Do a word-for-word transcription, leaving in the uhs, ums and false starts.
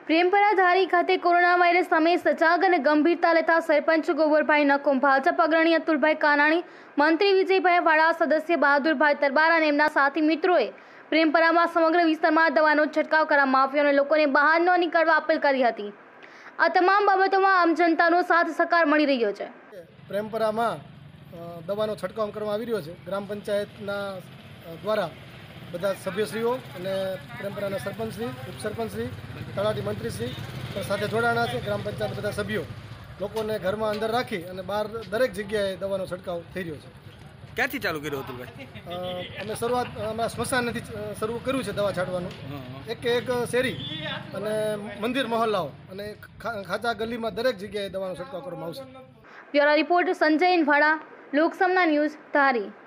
પ્રેમપરા ધારી ખાતે corona virus સામે સજાગ અને ગંભીરતા લેતા સરપંચ ગોવરભાઈ નકુમ, ભાજપ અગ્રણી અતુલભાઈ કાનાણી, મંત્રી વિજયભાઈ વાળા, સદસ્ય બહાદુરભાઈ તરબાર અને એમના સાથી મિત્રોએ પ્રેમપરામાં સમગ્ર વિસ્તારમાં દવાનો છંટકાવ કરવામાં આવ્યો અને લોકોને બહાર ન નીકળવા અપીલ કરી હતી। આ તમામ બાબતોમાં આમ જનતાનો સાથ સહકાર મળી રહ્યો છે। પ્રેમપરામાં દવાનો છંટકાવ કરવામાં આવી રહ્યો છે। ગ્રામ પંચાયતના દ્વારા બધા સભ્યશ્રીઓ અને પ્રેમપરાના સરપંચશ્રી, ઉપસરપંચશ્રી, તલાટી મંત્રીશ્રી સાથે જોડાણા છે। ગ્રામ પંચાયત બધા સભ્યો લોકોને ઘરમાં અંદર રાખી અને બહાર દરેક જગ્યાએ દવાનો છંટકાવ થઈ રહ્યો છે। ક્યાંથી ચાલુ કર્યો હતું ભાઈ? અમે શરૂઆત અમારા સ્મશાનથી શરૂ કર્યું છે દવા છાંટવાનું। એક એક શેરી અને મંદિર મહોલ્લાઓ અને ખાચા ગલીમાં દરેક જગ્યાએ દવાનો છંટકાવ કરવામાં આવશે। બ્યુરો રિપોર્ટ સંજય વાળા, લોકસમના ન્યૂઝ, ધારી।